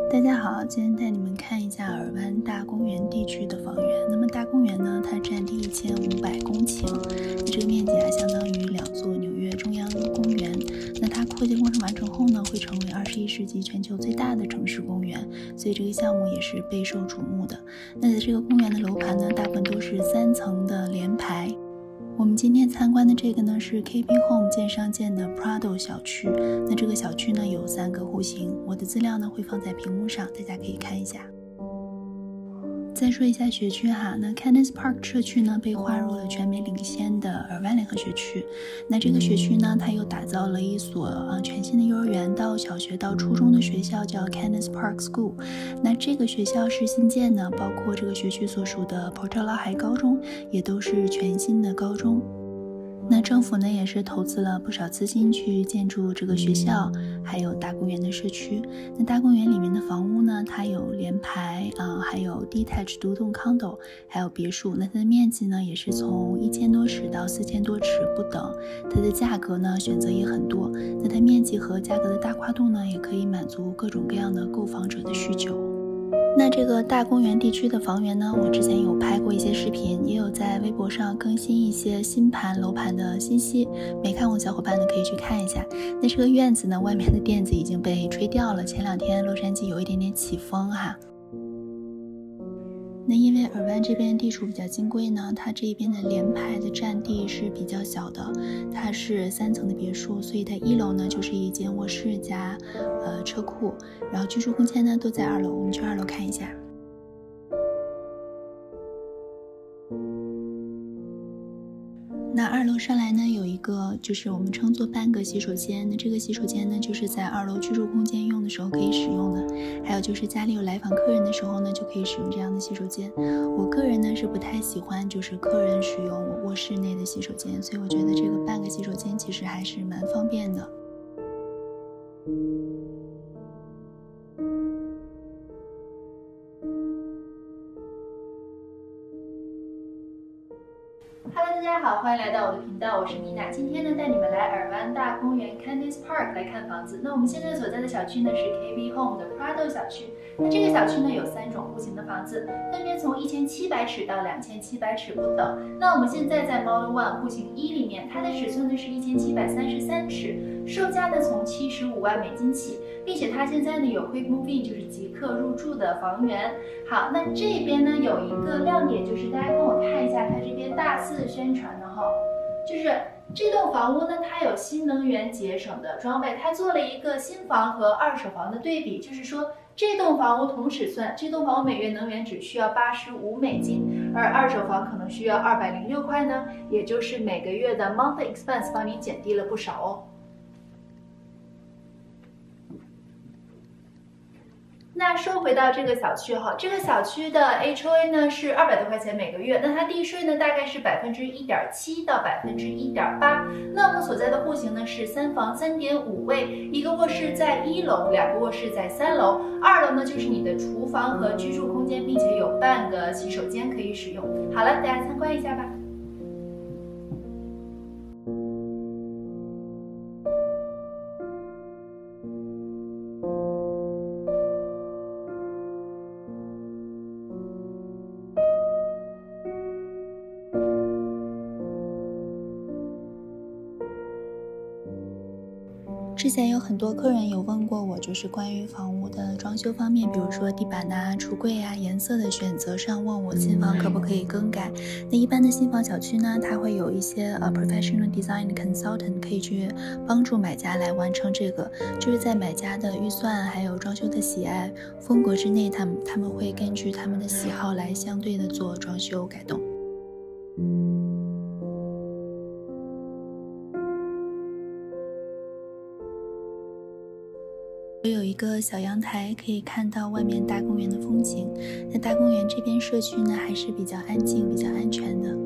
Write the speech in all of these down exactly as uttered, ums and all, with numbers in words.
大家好，今天带你们看一下尔湾大公园地区的房源。那么大公园呢，它占地一千五百公顷，那这个面积啊，相当于两座纽约中央公园。那它扩建工程完成后呢，会成为二十一世纪全球最大的城市公园，所以这个项目也是备受瞩目的。那在这个公园的楼盘呢，大部分都是三层的联排。我们今天参观的这个呢是 K B Home 建商建的 Prado 小区。那这个小区呢有三个户型，我的资料呢会放在屏幕上，大家可以看一下。再说一下学区哈，那 Candice Park 社区呢被划入了全美领先的尔湾联合学区。那这个学区呢，它又打造了一所呃全新的幼儿园到小学到初中的学校，叫 Candice Park School。那这个学校是新建的，包括这个学区所属的 Portola High 高中也都是全新的高中。那政府呢也是投资了不少资金去建筑这个学校，还有大公园的社区。那大公园里面的房屋呢，它有联排啊、呃，还有 detached 独栋 condo， 还有别墅。那它的面积呢也是从一千多尺到四千多尺不等，它的价格呢选择也很多。那它面积和价格的大跨度呢，也可以满足各种各样的购房者的需求。那这个大公园地区的房源呢，我之前有拍过一些视频，也有在微博上更新一些新盘楼盘的信息，没看过的小伙伴呢可以去看一下。那这个院子呢，外面的垫子已经被吹掉了，前两天洛杉矶有一点点起风哈。那因为尔湾这边地处比较金贵呢，它这边的联排的占地是比较小的，它是三层的别墅，所以它一楼呢就是一间卧室加呃车库，然后居住空间呢都在二楼，我们去二楼看一下。那二楼上来呢，有一个就是我们称作半个洗手间。那这个洗手间呢，就是在二楼居住空间用的时候可以使用的。还有就是家里有来访客人的时候呢，就可以使用这样的洗手间。我个人呢是不太喜欢就是客人使用我卧室内的洗手间，所以我觉得这个半个洗手间其实还是蛮方便的。Hello， 大家好，欢迎来到我的频道，我是米娜。今天呢，带你们来尔湾大公园 Candice Park 来看房子。那我们现在所在的小区呢是 K B Home 的 Prado 小区。那这个小区呢有三种户型的房子，分别从一千七百尺到两千七百尺不等。那我们现在在 Model One 户型一里面，它的尺寸呢是一千七百三十三尺，售价呢从七十五万美金起，并且它现在呢有 Quick Move In， 就是即刻入住的房源。好，那这边呢有一个亮点，就是大家跟我看一下，它这边大肆宣传的哈，就是这栋房屋呢，它有新能源节省的装备，它做了一个新房和二手房的对比，就是说这栋房屋同尺寸，这栋房屋每月能源只需要八十五美金，而二手房可能需要二百零六块呢，也就是每个月的 monthly expense 帮你减低了不少哦。那说回到这个小区哈，这个小区的 H O A 呢是二百多块钱每个月，那它地税呢大概是百分之一点七到百分之一点八。那我们所在的户型呢是三房三点五卫，一个卧室在一楼，两个卧室在三楼，二楼呢就是你的厨房和居住空间，并且有半个洗手间可以使用。好了，大家参观一下吧。之前有很多客人有问过我，就是关于房屋的装修方面，比如说地板呐、橱柜啊、颜色的选择上，问我新房可不可以更改。那一般的新房小区呢，它会有一些呃 professional design consultant 可以去帮助买家来完成这个，就是在买家的预算还有装修的喜爱风格之内，他们他们会根据他们的喜好来相对的做装修改动。有一个小阳台，可以看到外面大公园的风景。那大公园这边社区呢，还是比较安静、比较安全的。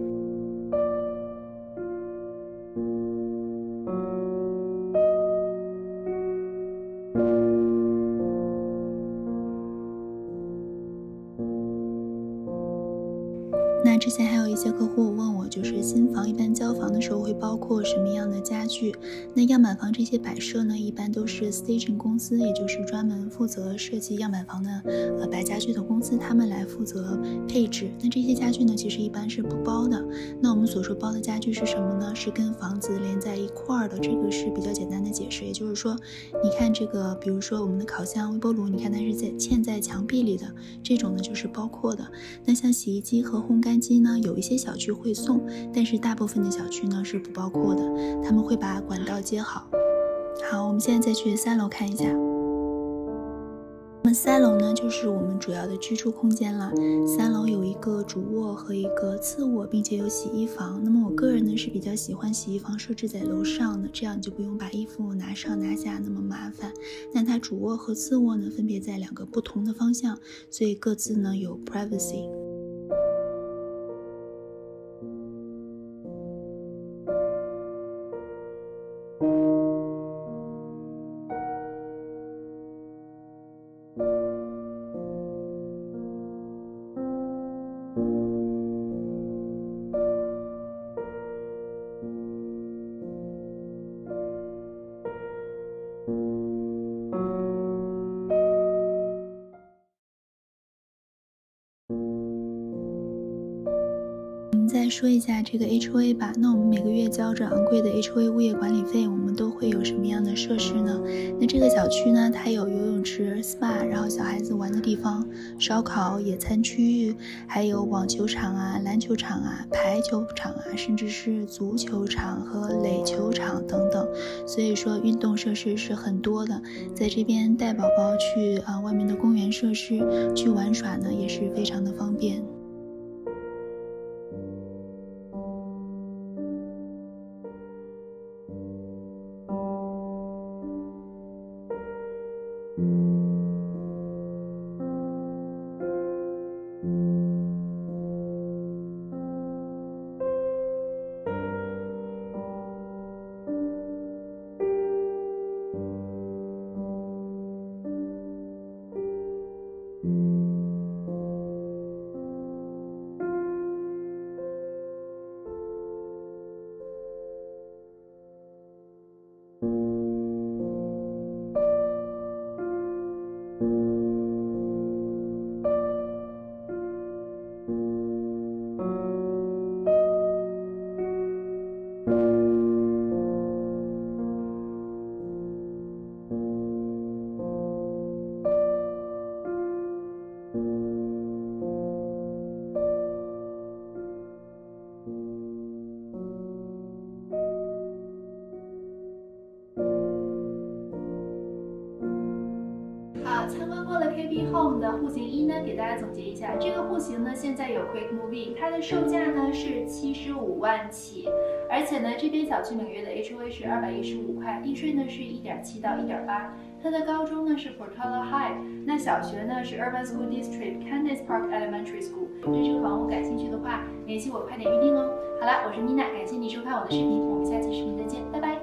那之前还有一些客户问我，就是新房一般交房的时候会包括什么样的家具？那样板房这些摆设呢，一般都是 staging 公司，也就是专门负责设计样板房的呃摆家具的公司，他们来负责配置。那这些家具呢，其实一般是不包的。那我们所说包的家具是什么呢？是跟房子连在一块儿的，这个是比较简单的解释。也就是说，你看这个，比如说我们的烤箱、微波炉，你看它是在嵌在墙壁里的，这种呢就是包括的。那像洗衣机和烘干机呢，有一些小区会送，但是大部分的小区呢是不包括的，他们会把管道接好。好，我们现在再去三楼看一下。那么三楼呢，就是我们主要的居住空间了。三楼有一个主卧和一个次卧，并且有洗衣房。那么我个人呢是比较喜欢洗衣房设置在楼上的，这样你就不用把衣服拿上拿下那么麻烦。那它主卧和次卧呢分别在两个不同的方向，所以各自呢有 privacy。我们再说一下这个 H O A 吧。那我们每个月交着昂贵的 H O A 物业管理费，我们都会有什么样的设施呢？那这个小区呢，它有游泳池、S P A， 然后小孩子玩的地方、烧烤、野餐区域，还有网球场啊、篮球场啊、排球场啊，甚至是足球场和垒球场等等。所以说运动设施是很多的，在这边带宝宝去啊外面的公园设施去玩耍呢，也是非常的方便。好，参观过了 K B Home 的户型一呢，给大家总结一下，这个户型呢现在有 Quick Move-in， 它的售价呢是七十五万起，而且呢这边小区每个月的 H O A 是二百一十五块，地税呢是 一点七到一点八，它的高中呢是 Portola High， 那小学呢是 Urban School District Candice Park Elementary School。对这个房屋感兴趣的话，联系我快点预定哦。好了，我是妮娜，感谢你收看我的视频，我们下期视频再见，拜拜。